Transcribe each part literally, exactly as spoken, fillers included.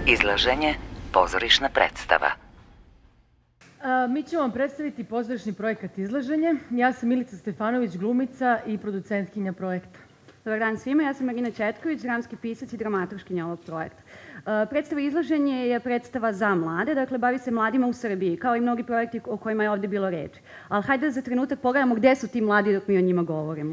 Izlaženje Pozorišna predstava. Mi ćemo vam predstaviti pozorišni projekat Izlaženje. Ja sam Milica Stefanović, glumica i producentkinja projekta. Dobar dan svima, ja sam Marina Četković, dramski pisac i dramaturškinja ovog projekta. Predstava Izlaženje je predstava za mlade, dakle bavi se mladima u Srbiji, kao i mnogi projekti o kojima je ovde bilo reči. Ali hajde da za trenutak pogledamo gde su ti mladi dok mi o njima govorimo.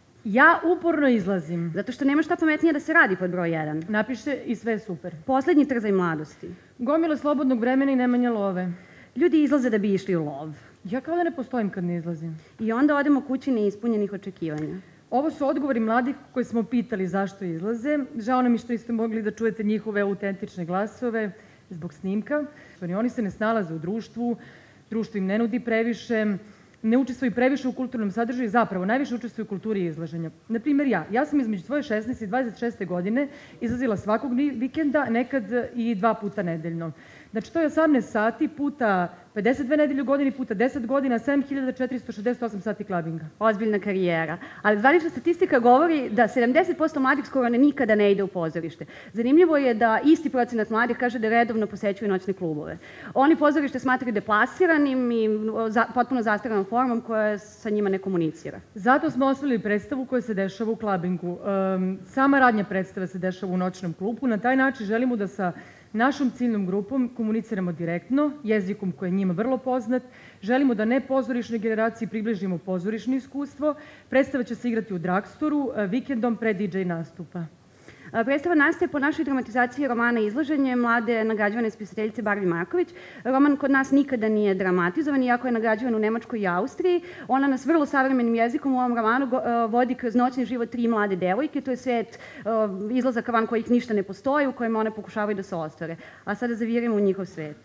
Ja uporno izlazim. Zato što nema šta pametnije da se radi pod broj jedan. Napiše i sve je super. Poslednji trzaj mladosti. Gomila slobodnog vremena i nemanja love. Ljudi izlaze da bi išli u lov. Ja kao da ne postojim kad ne izlazim. I onda odemo kući neispunjenih očekivanja. Ovo su odgovori mladih koji smo pitali zašto izlaze. Žao nam je što niste mogli da čujete njihove autentične glasove zbog snimka. Oni se ne snalaze u društvu, društvo im ne nudi previše, ne učestvuju previše u kulturnom sadržaju, zapravo najviše učestvuju u kulturi izlaženja. Naprimjer ja. Ja sam između svoje šesnaeste i dvadeset šeste godine izlazila svakog vikenda, nekad i dva puta nedeljno. Znači to je osamnaest sati puta pedeset dve nedelje u godini puta deset godina, sedam hiljada četiristo šezdeset osam sati klabinga. Ozbiljna karijera. Ali zvanična statistika govori da sedamdeset posto mladih skoro nikada ne ide u pozorište. Zanimljivo je da isti procenat mladih kaže da redovno posećuju noćne klubove. Oni pozorište smatraju deplasiranim i potpuno zastarelom formom koja sa njima ne komunicira. Zato smo osmislili predstavu koja se dešava u klabingu. Sama radnja predstava se dešava u noćnom klubu. Na taj način želimo da sa našom ciljnom grupom komuniciramo direktno, jezikom koji je njima vrlo poznat. Želimo da ne pozorišnoj generaciji približimo pozorišno iskustvo. Predstava će se igrati u Dragstoru, vikendom pre di džej nastupa. Predstava nastaje po našoj dramatizaciji romana Izlaženje mlade nagrađivane spisateljice Barbi Marković. Roman kod nas nikada nije dramatizovan, iako je nagrađivan u Nemačkoj i Austriji. Ona nas vrlo savremenim jezikom u ovom romanu vodi kroz noćni život tri mlade devojke. To je svet izlazaka van kojih ništa ne postoji, u kojima one pokušavaju da se ostvare. A sada zavirimo u njihov svet.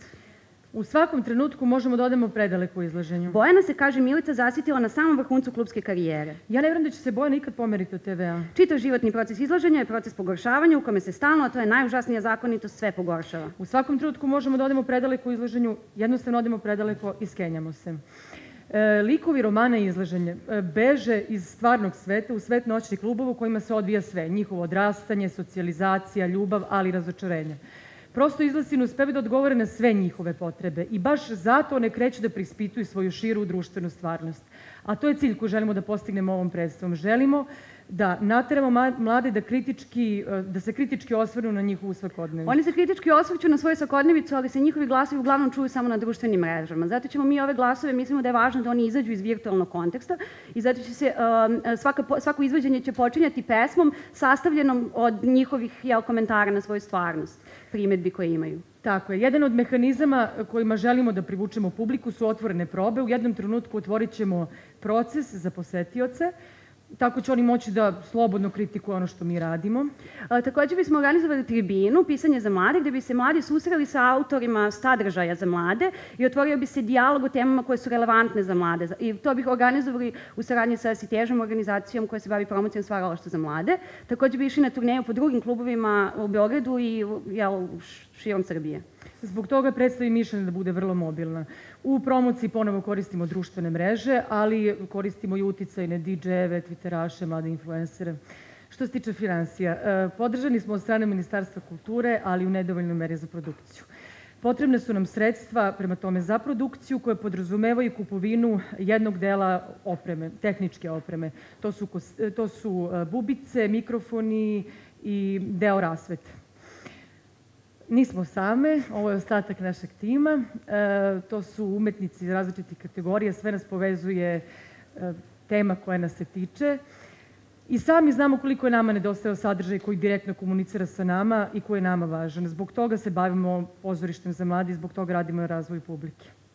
U svakom trenutku možemo da odemo predaleko u izlaženju. Bojana se, kaže Milica, zasitila na samom vrhuncu klubske karijere. Ja ne vjerujem da će se Bojana ikad pomeriti od te ve a. Čitav životni proces izlaženja je proces pogoršavanja u kome se stalno, a to je najužasnija zakonitost, sve pogoršava. U svakom trenutku možemo da odemo predaleko u izlaženju, jednostavno odemo predaleko i skenjamo se. Likovi romana Izlaženje beže iz stvarnog sveta u svet noćnih klubova u kojima se odvija sve. Njihovo odrastanje, socijalizacija, ljubav, ali i razočarenje. Prosto izlasi ne uspevaju da odgovore na sve njihove potrebe i baš zato one kreću da preispituju svoju širu društvenu stvarnost. A to je cilj koji želimo da postignemo ovom predstavom. Želimo da nateramo mlade da, kritički, da se kritički osvrnu na njihovu svakodnevicu. Oni se kritički osvrću na svoju svakodnevicu, ali se njihovi glasovi uglavnom čuju samo na društvenim mrežama. Zato ćemo mi ove glasove, mislimo da je važno da oni izađu iz virtualnog konteksta i zato će se, svaka, svako izvođenje će počinjati pesmom sastavljenom od njihovih komentara na svoju stvarnost, primedbi koje imaju. Tako je. Jedan od mehanizama kojima želimo da privučemo publiku su otvorene probe. U jednom trenutku otvorit ćemo proces za posetioce. Tako će oni moći da slobodno kritikuju ono što mi radimo. Takođe bismo organizovali tribinu, pisanje za mlade, gde bi se mladi susreli sa autorima sadržaja za mlade i otvorio bi se dijalog o temama koje su relevantne za mlade. I to bih organizovali u saradnji sa Sitežom, organizacijom koja se bavi promocijom stvaralaštva za mlade. Takođe bi išli na turneju po drugim klubovima u Beogradu i širom Srbije. Zbog toga predstava i mišljena da bude vrlo mobilna. U promociji ponovo koristimo društvene mreže, ali koristimo i uticajne di džejeve, twitteraše, mlade influencere. Što se tiče finansija, podržani smo od strane Ministarstva kulture, ali u nedovoljnoj meri za produkciju. Potrebne su nam sredstva, prema tome, za produkciju koje podrazumevaju kupovinu jednog dela opreme, tehničke opreme. To su, to su bubice, mikrofoni i deo rasvete. Nismo same, ovo je ostatak našeg tima, to su umetnici iz različitih kategorija, sve nas povezuje tema koja nas se tiče i sami znamo koliko je nama nedostajao sadržaj koji direktno komunicira sa nama i koji je nama važan. Zbog toga se bavimo pozorištem za mlade i zbog toga radimo na razvoju publike.